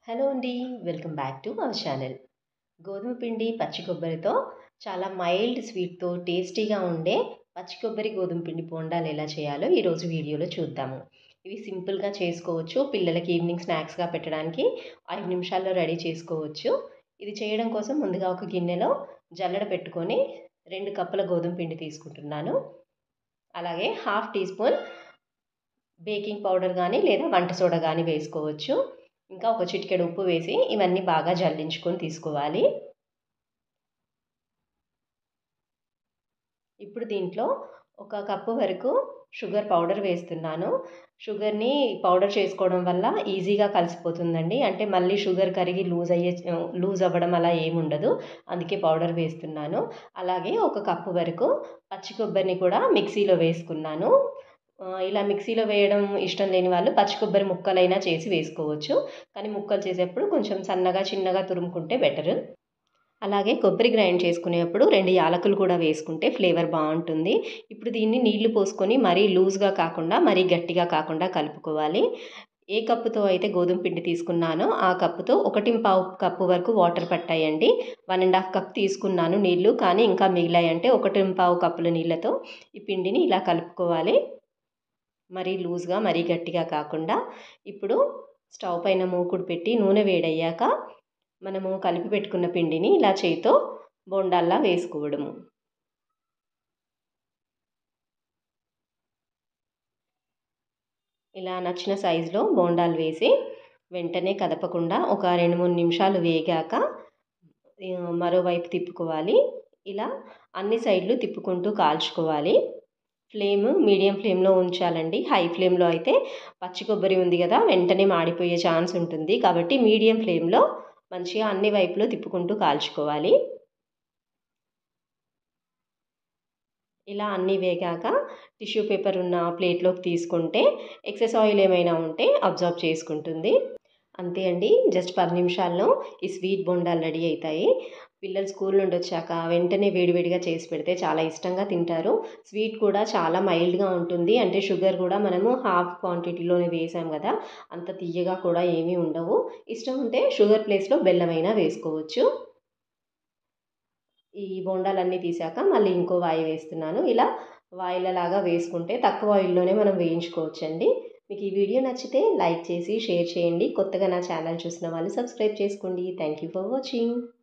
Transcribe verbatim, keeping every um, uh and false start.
Hello అండి. Welcome back to our channel. గోధుమ పిండి, పచ్చి కొబ్బరితో చాలా మైల్డ్ స్వీట్‌తో టేస్టీగా ఉండే పచ్చి కొబ్బరి, గోధుమ పిండి బోండాలు ఎలా చేయాలో ఈరోజు వీడియోలో చూద్దాము. ఇవి సింపుల్‌గా చేసుకోవచ్చు. పిల్లలకి ఈవినింగ్ స్నాక్స్‌గా పెట్టడానికి ఐదు నిమిషాల్లో రెడీ చేసుకోవచ్చు. ఇది చేయడం కోసం ముందుగా ఒక గిన్నెలో జల్లెడ పెట్టుకొని రెండు కప్పుల గోధుమ పిండి తీసుకుంటున్నాను. అలాగే half teaspoon baking powder గానీ లేదా వంట సోడా గానీ వేసుకోవచ్చు. ఇంకా ఒక చిటికెడు ఉప్పు వేసి ఇవన్నీ బాగా జల్లించుకొని తీసుకోవాలి. ఇప్పుడు దీంట్లో ఒక కప్పు వరకు షుగర్ పౌడర్ వేస్తున్నాను. షుగర్‌ని పౌడర్ చేసుకోవడం వల్ల ఈజీగా కలిసిపోతుందండి. అంటే మళ్ళీ షుగర్ కరిగి లూజ్ అయ్యే లూజ్ అవ్వడం అలా ఏముండదు. అందుకే పౌడర్ వేస్తున్నాను. అలాగే ఒక కప్పు వరకు పచ్చి కొబ్బరిని కూడా మిక్సీలో వేసుకున్నాను. ఆహ్, ఇలా మిక్సీలో వేయడం ఇష్టం లేని వాళ్ళు పచ్చి కొబ్బరి ముక్కలైనా చేసి వేసుకోవచ్చు. కానీ ముక్కలు చేసేప్పుడు కొంచెం సన్నగా, చిన్నగా తురుముకుంటే బెటరు. అలాగే కొబ్బరి గ్రైండ్ చేసుకునేప్పుడు రెండు యాలకులు కూడా వేసుకుంటే ఫ్లేవర్ బావుంటుంది. ఇప్పుడు దీన్ని నీళ్లు పోసుకొని మరీ లూజ్‌గా కాకుండా, మరీ గట్టిగా కాకుండా కలుపుకోవాలి. ఏ కప్పుతో అయితే గోధుమ పిండి తీసుకున్నానో ఆ కప్పుతో ఒకటి పావు కప్పు వరకు వాటర్ పట్టాయండి. ఒకటి ½ కప్ తీసుకున్నాను నీళ్లు. కానీ ఇంకా మిగిలాయంటే ఒకటి పావు కప్పుల నీళ్లతో ఈ పిండిని ఇలా కలుపుకోవాలి. మరీ లూజ్‌గా, మరీ గట్టిగా కాకుండా. ఇప్పుడు స్టవ్ పైన మూకుడు పెట్టి నూనె వేడయ్యాక మనము కలిపి పెట్టుకున్న పిండిని ఇలా చేయితో బోండాల్లా వేసుకోవడము. ఇలా నచ్చిన సైజులో బోండాలు వేసి వెంటనే కదపకుండా ఒక రెండు, మూడు నిమిషాలు వేగాక ఆహ్, మరోవైపు తిప్పుకోవాలి. ఇలా అన్ని సైడ్‌లు తిప్పుకుంటూ కాల్చుకోవాలి. ఫ్లేమ్ మీడియం ఫ్లేమ్‌లో ఉంచాలండి. హై ఫ్లేమ్‌లో అయితే పచ్చి కొబ్బరి ఉంది గదా! వెంటనే మాడిపోయే ఛాన్స్ ఉంటుంది. కాబట్టి మీడియం ఫ్లేమ్‌లో మంచిగా అన్ని వైపులో తిప్పుకుంటూ కాల్చుకోవాలి. ఇలా అన్నీ వేగాక టిష్యూ పేపర్ ఉన్న ప్లేట్‌లోకి తీసుకుంటే ఎక్సెస్ ఆయిల్ ఏమైనా ఉంటే అబ్జార్బ్ చేసుకుంటుంది. అంతే అండి. జస్ట్ పది నిమిషాల్లో ఈ స్వీట్ బోండాలు రెడీ అయితాయి. పిల్లలు స్కూల్ నుండి వచ్చాక వెంటనే వేడివేడిగా చేసి పెడితే చాలా ఇష్టంగా తింటారు. స్వీట్ కూడా చాలా మైల్డ్‌గా ఉంటుంది. అంటే షుగర్ కూడా మనము హాఫ్ క్వాంటిటీలోనే వేసాం గదా! అంత తియ్యగా కూడా ఏమీ ఉండవు. ఇష్టం ఉంటే షుగర్ ప్లేస్‌లో బెల్లమైనా వేసుకోవచ్చు. ఈ బోండాలన్నీ తీసాక మళ్ళీ ఇంకో వాయి వేస్తున్నాను. ఇలా వాయిలలాగా వేసుకుంటే తక్కువ ఆయిల్‌లోనే మనం వేయించుకోవచ్చండి. మీకు ఈ వీడియో నచ్చితే లైక్ చేసి, షేర్ చేయండి. కొత్తగా నా ఛానల్ చూసిన వాళ్ళు సబ్స్క్రైబ్ చేసుకోండి. Thank you for watching.